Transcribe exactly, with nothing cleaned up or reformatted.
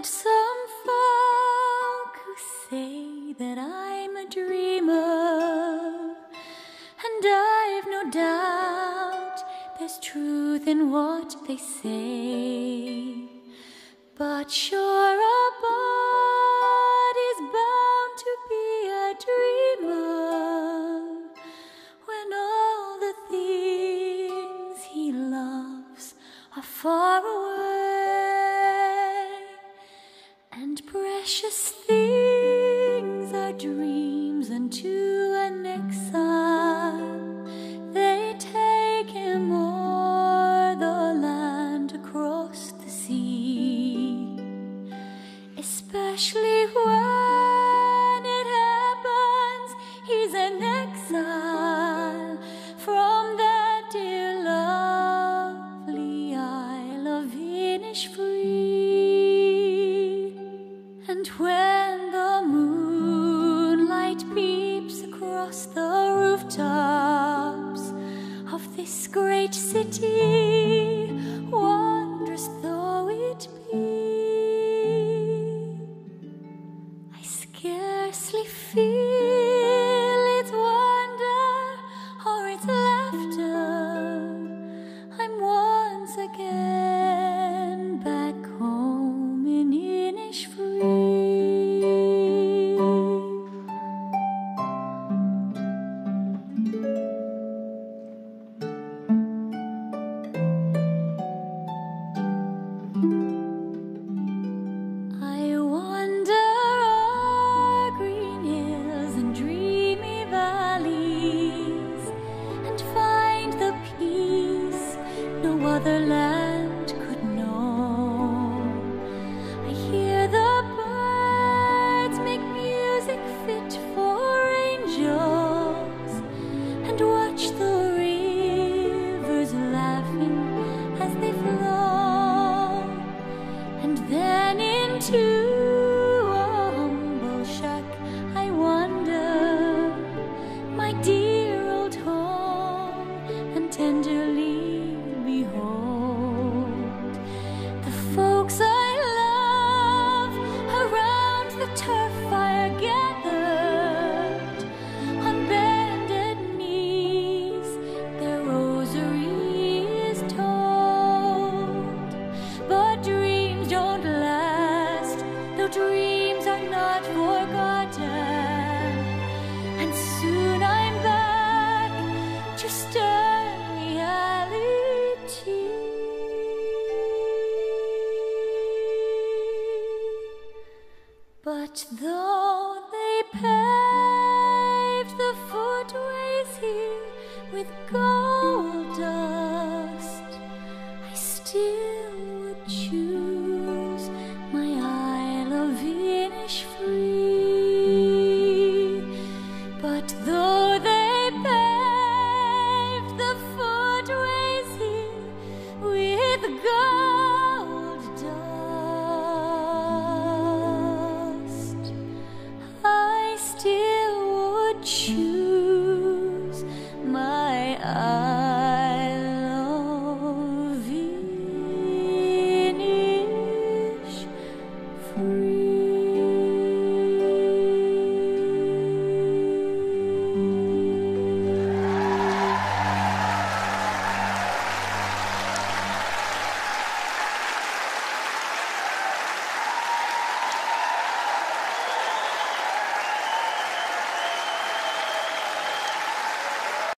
And some folk who say that I'm a dreamer, and I've no doubt there's truth in what they say. But sure, a body's bound to be a dreamer when all the things he loves are far away, and precious things are dreams unto an exile. They take him o'er the land across the sea, especially when it happens he's an exile from that dear lovely isle of Innisfree. And when the moonlight peeps across the rooftops of this great city, wondrous though it be, I scarcely feel its wonder or its laughter. I'm once again back home in Innisfree. I wander o'er green hills and dreamy valleys, and find the peace no other land could know. I hear the birds make music fit for angels, and watch the rivers laughing as they flow. And then into a humble shack I wander, my dear old home, and tenderly behold the folks I love around the turf fire gathered, on bended knees their rosary is told. But dreams don't last, though dreams are not forgotten, and soon I'm back, just a reality. But though they paved the footways here with gold dust, I still would choose